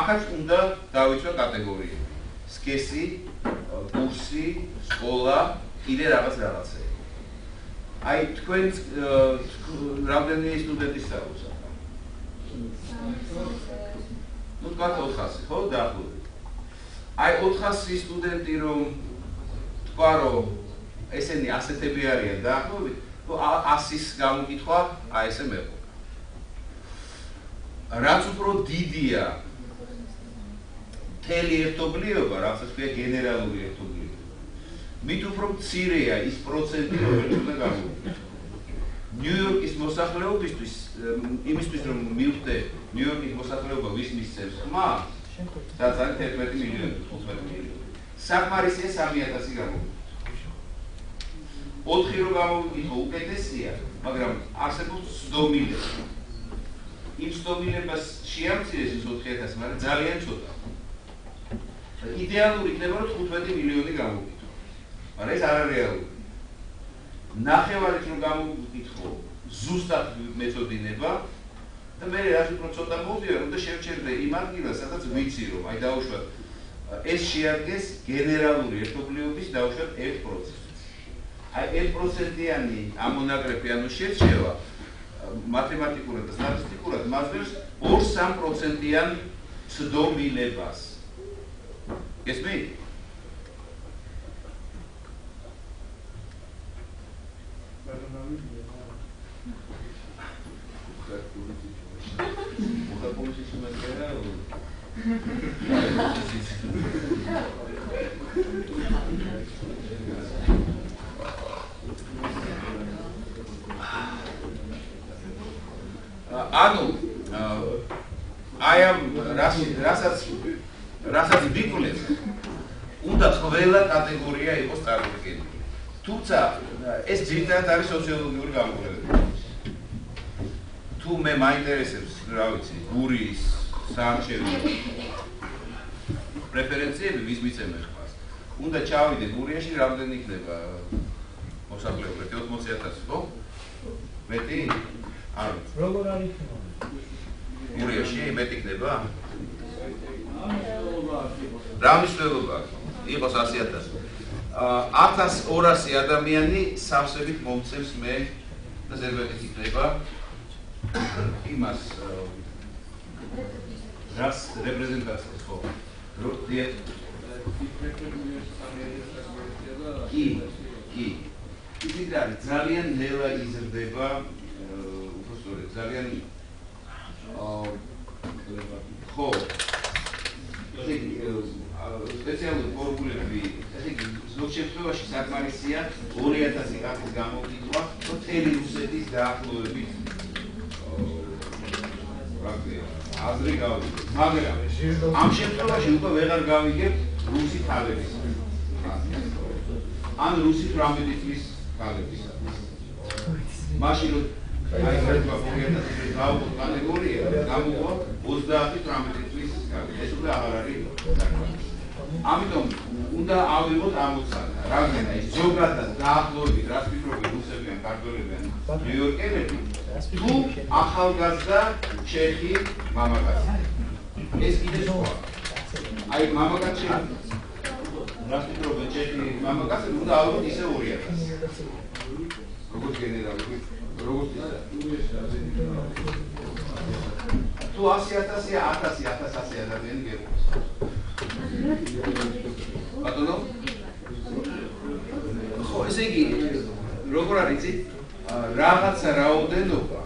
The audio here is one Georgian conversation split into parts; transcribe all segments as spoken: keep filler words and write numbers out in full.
აქაც უნდა დავიცვა კატეგორიები. სქესი, კურსი, სკოლა, კიდე რაღაც რაღაცები. აი თქვენ რამდენი სტუდენტი სწავლობს ახლა? ნუ თქვათ ოთხასი, ხო, დაახლოებით. აი ოთხასი სტუდენტი რომ თქვა რომ ესენი ასეთები არიან დაახლოებით, ნუ ასის გამოკითხვა აი ესე მეყო. რაც უფრო დიდია მთელი ერთობლიობა, რასაც ქვია გენერალური ერთობლიობა, მით უფრო მცირეა ის პროცენტი, რომელიც უნდა გამოვიდოს. ნიუ-იორკის მოსახლეობისთვის, იმისთვის რომ მივხვდე ნიუ-იორკის მოსახლეობა ვის მისცემს ხმას, დაწარეთ ერთმეტი მილიონი, თხუთმეტი მილიონი. საკმარისია სამი ათასი გამოვიდოს. ოთხი რო გამოვიდო უკეთესია, მაგრამ არსებობს ცდომილება. იმ ცდომილებას შეამცირეს ის ოთხი ათასი, მაგრამ ძალიან ცოტა. იდეალური იქნება რომ თხუთმეტი მილიონი გამოვიდო. მაგრამ ეს არ არის რეალური. ნახევარით რომ გამოვიკითხო ზუსტად მეთოდინება და მე რაც უფრო ცოტა მოვდივარ, უნდა შევჩერდე იმ ადგილას, სადაც ვიცი რომ აი დაუშვათ ეს შეადგენს გენერალური ერთობლიობის დაუშვათ ერთ პროცენტს. აი ერთ პროცენტიანი ამონაკრეფი ანუ შერჩევა მათემატიკურად და სტატისტიკურად მასწავლებს ორ სამ პროცენტიან ცდომილებას. გესმით? ანუ აი ამ რასაც რასაც ვიკვლევ, უნდა ყველა კატეგორია იყოს წარმოდგენილი. თუმცა ეს ძირითადად არის სოციოლოგიური გამოკვლევები. თუ მე მაინტერესებს, რა ვიცი, გურის, საარჩევნო პრეფერენციები ვის მიცემენ ხმას. უნდა ჩავიდე გურიაში, რამდენი იქნება მოსახლეობა? ოცდაოთხი ათასი, ხო? მეტი? არ ვიცი. როგორ არის იქნება? გურიაში მეტი იქნება? რა მნიშვნელობა აქვს? იყოს ასი ათასი. ათას ორასი ადამიანი სავსებით მომცემს მე და ზედმეტით იქნება იმას რას რეპრეზენტაციას ხო? კი, კი. ისიც არის ძალიან ნელა იზრდება, უბრალოდ ძალიან ხო სპეციალური ფორმულები, ესე იგი, ზოგ შემთხვევაში საკმარისია ორი ათასი კაცის გამოვიდვა, მთელი რუსეთის დაახლოებით აზრი გავიგებ. მაგრამ ამ შემთხვევაში უკვე ვეღარ გავიგებ რუსი თალებისა. ან რუსი თვრამეტი წლის თალებისა. მაშინ რომ აი რატო ორი ათასი გავუყო კატეგორია, გამოვა ოცდაათი თვრამეტი წლის კაცი. ეს უკვე აღარ არის საკმარისი. ამიტომ უნდა ავიღოთ ამოცანა, რამდენი ის ზოგადად დაახლოებით რას ფიქრობენ რუსები ან ქართველები ან ნიუ-იორკელები, თუ ახალგაზრდა ჩეხი მამაკაცი. ეს კიდე სხვა. აი მამაკაცი რას ფიქრობენ ჩეხი მამაკაცი, უნდა ავიღოთ ისე ორი ათასი. როგორც გენერალური, როგორც ისა. თუ ასი ათასია, ათასი, ათას ასი ადამიანი გეყოს. ბატონო? ხო, ესე იგი, როგორ არის იცით? რაღაცა რაოდენობა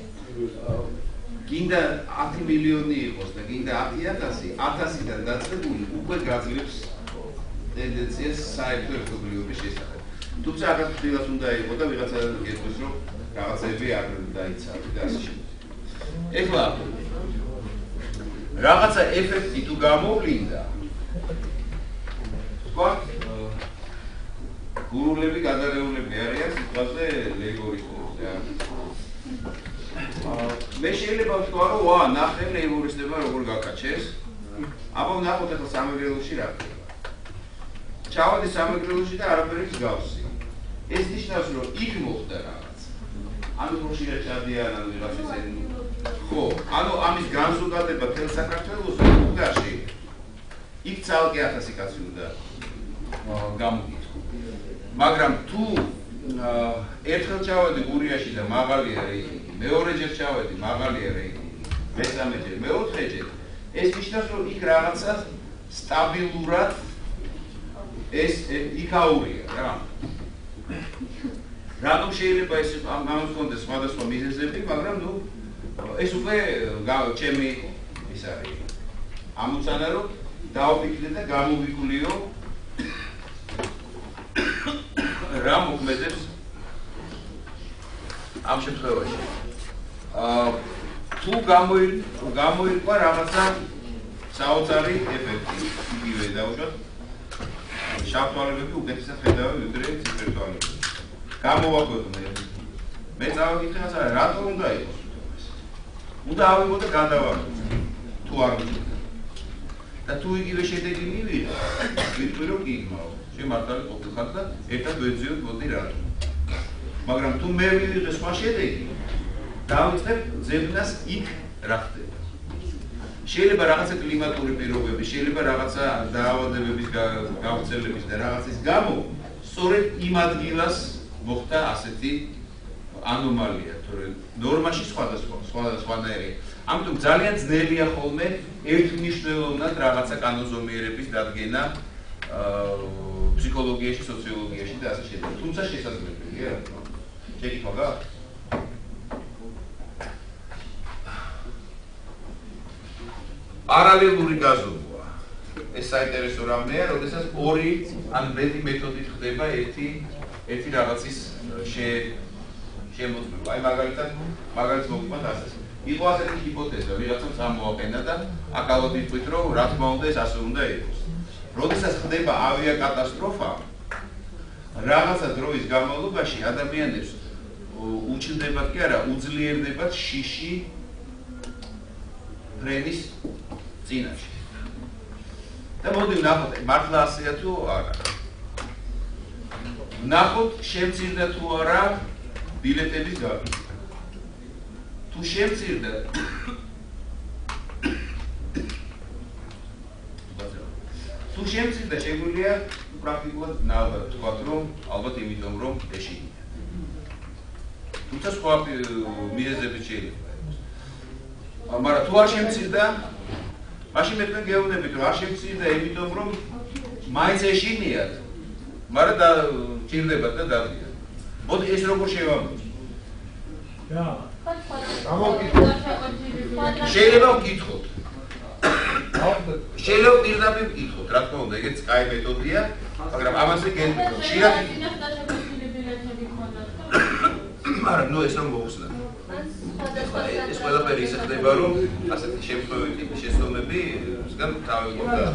გინდა ათი მილიონი იყოს და გინდა ათი ათასი, ათასიდან დაწყებული უკვე გაძლევს ტენდენციას საერთო ერთობლიობის შესახებ. თუმცა აქაც ფრთხილად უნდა იყო და ვიღაცა გეტყვის, რომ რაღაცები არ დაიცავი და ასე შემდეგ. ეხლა რაღაცა ეფექტი თუ გამოვლინდა, თქვა გურულები გადარეულები არიან სიტყვაზე ლეიბორისტებს და მე შეიძლება ვთქვა რომ ვა ნახე ლეიბორისტებმა როგორ გაკაჩეს. აბა ვნახოთ ახლა სამეგრელოში რა ხდება. ჩავედი სამეგრელოში და არაფერი მსგავსი. ეს ნიშნავს რომ იქ მოხდა რაღაც. ანუ ხშირად ჩადიან ან ვიღაც ისინი ხო, ანუ ამის განზოგადება თელ საქართველოს უკდარში იქ ცალკე ათასი კაცი უნდა გამოგიწყო. მაგრამ თუ ერთხელ ჩავედი გურიაში და მაღალია რეიტინგი, მეორეჯერ ჩავედი მაღალია რეიტინგი, მესამეჯერ, მეოთხეჯერ, ეს ნიშნავს, რომ იქ რაღაცა სტაბილურად ეს იქაურია რა. რატომ შეიძლება ეს ამას კონდეს სხვადასხვა მიზეზები, მაგრამ ნუ ეს უკვე ჩემი ის არის. ამოცანა რომ დავფიქრდე და გამოვიკვლიო რა მოქმედებს ამ შემთხვევაში. აა თუ გამოირკვა რაღაცა საოცარი ეფექტი, იგივე დავუშვათ შავთვალებები უკეთესად ხედავენ ვიდრე ციფრთვალებები. გამოვაგვეყნე. მე წავიკითხე ასე, რატომ უნდა იყოს ეს? უნდა ავიღო და გადავარდო. თუ არ უნდა. და თუ იგივე შედეგი მივიღო, ვიტყვი რომ კი იმაო. შემართალი ყოფილხარ და ერთად ვეძიოთ მოდი რატომ. მაგრამ თუ მე ვივიღე სხვა შედეგი, დავიწყებ ძებნას იქ რა ხდება. შეიძლება რაღაცა კლიმატური პირობები, შეიძლება რაღაცა დაავადებების გავრცელების და რაღაცის გამო სწორედ იმ ადგილას მოხდა ასეთი ანომალია, თორემ ნორმაში სხვადასხვა, სხვადასხვანაირია. ამიტომ ძალიან ძნელია ხოლმე ერთმნიშვნელოვნად რაღაცა კანონზომიერების დადგენა ფსიქოლოგიაში, სოციოლოგიაში და ასე შემდეგ. თუმცა შესაძლებელია. შეკითხვა გაქვს? პარალელური გაზომვა. ეს საინტერესო რამეა, როდესაც ორი ან მეტი მეთოდით ხდება ერთი ერთი რაღაცის შემოწმება. აი მაგალითად, მაგალითად მოგყვათ ასე. იყო ასეთი ჰიპოთეზა, ვიღაცამ წამოაყენა და აქ ალბათ ვიტყვით, რომ რა თქმა უნდა ეს ასე უნდა იყოს. როდესაც ხდება ავიაკატასტროფა, რაღაცა დროის განმავლობაში ადამიანებს უჩნდებათ კი არა, უძლიერდებათ შიში ფრენის წინაშე. და მოდი ვნახოთ, მართლა ასეა თუ არა. ვნახოთ, შემცირდა თუ არა ბილეტების გაკითხვა. თუ შემცირდა, თუ შემცირდა, შეგვიძლია პრაქტიკულად ნაადრევ ვთქვათ, რომ ალბათ იმიტომ, რომ ეშინია. თუმცა სხვა მიზეზებიც შეიძლება იყოს. მაგრამ თუ არ შემცირდა, მაშინ მე თქვენ გეუბნებით, რომ არ შემცირდა, იმიტომ, რომ მაინც ეშინიათ, მაგრამ და ჭირდებათ და დადიან. მოდი ეს როგორ შევამოწმოთ? რა? გამოვკითხოთ. შეიძლება ვკითხოთ. შეიძლება პირდაპირ ვკითხოთ, რა თქმა უნდა, ეგეც კაი მეთოდია, მაგრამ ამაზე გენდოთ. ხშირად მაგრამ ნუ ეს რომ მოუხსნათ. ეს ყველაფერი ისე ხდება, რომ ასეთი შემთხვევები ტიპის შეცდომები მსგან თავებობ და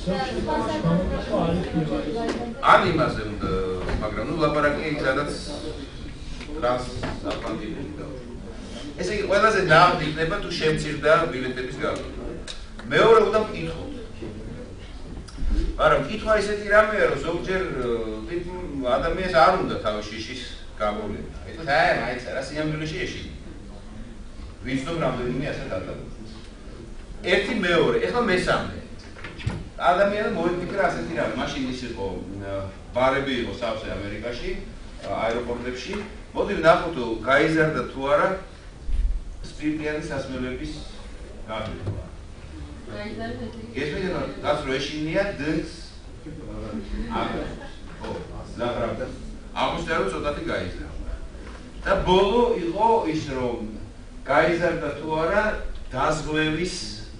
ან იმაზე უნდა, მაგრამ ნუ ლაპარაკია იქ სადაც ტრანსატლანტიკური და ესე იგი ყველაზე ნამდვილი იქნება თუ შემცირდა ბილეტების გაკითხვა. მეორე უნდა ვკითხოთ. მაგრამ კითხვა ისეთი რამეა, რომ ზოგჯერ ადამიანს არ უნდა თავის შიშის გამოვლენა. ეთქვა, აი, მაინც რა სიამბილეში ეშინია. ვიცნობ რამდენიმე ასე გადაგდა. ერთი მეორე, ეხლა მესამე. ადამიანმა მოიფიქრა ასეთი რამე, მაშინ ის იყო ბარები იყო სავსე ამერიკაში, აეროპორტებში. მოდი ვნახოთ, გაიზარდა თუ არა სპირტიანი სასმელების გაგება. გესმენთ, გას რო ეშინია დნს ო, ზაღრაბდა. აგვისტო რომ ცოტათი გაიზარდა. და ბოლო იყო ის რომ გაიზარდა თუ არა დაზღვევის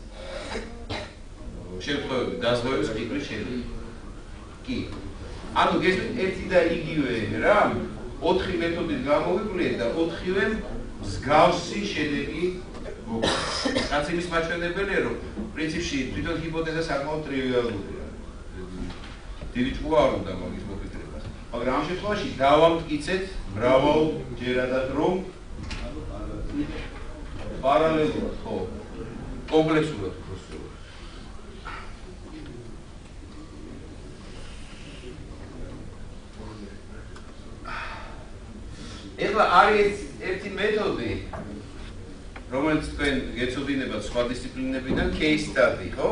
შემთხვევები, დაზღვევის ფიქრის შედეგი. კი. ანუ გესმენთ, ერთი და იგივე რა, ოთხი მეთოდით გამოვიკვლიეთ და ოთხივე მსგავსი შედეგი მოგვიყვება. რაც იმის მაჩვენებელია, რომ პრინციპში თვითონ ჰიპოთეზა საკმაოდ ტრივიალურია. დიდი ჭკუა არ უნდა მაგის მოფიქრებას. მაგრამ ამ შემთხვევაში დავამტკიცეთ მრავალჯერადად, რომ პარალელურად, ხო, კომპლექსურად ვქოსვრო. ეხლა არის ერთი მეთოდი, რომელიც თქვენ გეცოდინებათ სხვა დისციპლინებიდან, case study, ხო?